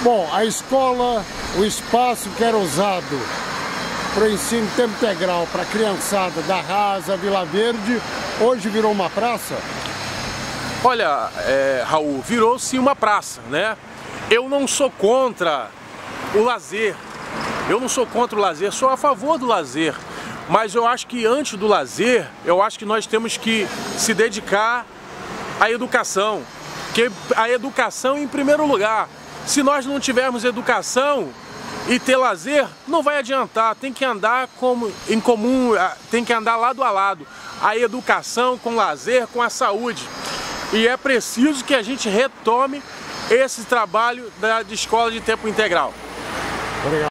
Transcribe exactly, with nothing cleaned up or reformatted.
Bom, a escola, o espaço que era usado para o ensino de tempo integral para a criançada da Rasa, Vila Verde, hoje virou uma praça? Olha, é, Raul, virou-se uma praça, né? Eu não sou contra o lazer, eu não sou contra o lazer, sou a favor do lazer. Mas eu acho que antes do lazer, eu acho que nós temos que se dedicar à educação. Que a educação em primeiro lugar. Se nós não tivermos educação e ter lazer, não vai adiantar. Tem que andar como, em comum, tem que andar lado a lado. A educação com lazer, com a saúde. E é preciso que a gente retome esse trabalho da, de escola de tempo integral. Obrigado.